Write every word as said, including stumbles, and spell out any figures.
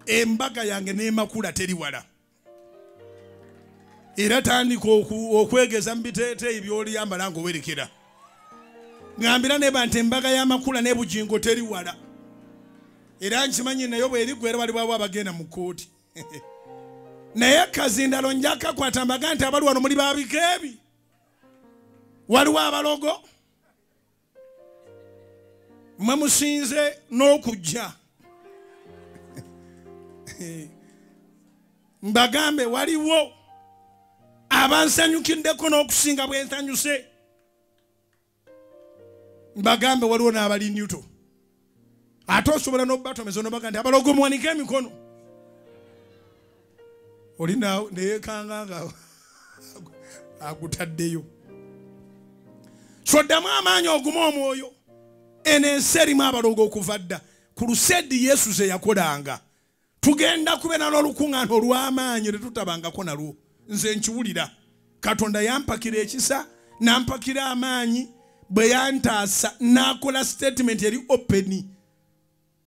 embaga yange ne makula teri wala. Era tandika okwegeza mbiteeteeyi by'oliyambala ng'owerekera. Ngambira ne bantu embaga ya makula ne Bujjingo teri wala. Era nkimanyi nayo bw'eriggwera waliwo abagenda mu kkooti. Naye kazindalo njaka kwata mbaga nti abali wano muli babiko ebi. Waliwo abalogo. Mwe musinze n'okujja. Mbagambe waliwo abansanyukiddeko n'okusinga bwe nsanyuse. Mbagambe waliwo n'abali Newton. Ate osobola n'obatomeza n'obaga nti abalogo muwanike emikono. Oli nawe neyeekanga nga agutaddeyo. So ddamu amaanyi ogume omwoyo. Eno ensi erimu abalogo okuva dda. Ku lusedi Yesu ze yakolanga. Tugenda kubeera n'olukuŋŋaana olw'amaanyi tetutabangako nalwo. Nze nkiwulira. Katonda yampakira ekisa, nampakira amaanyi, bwe yantaasa n'akola statement eri openi.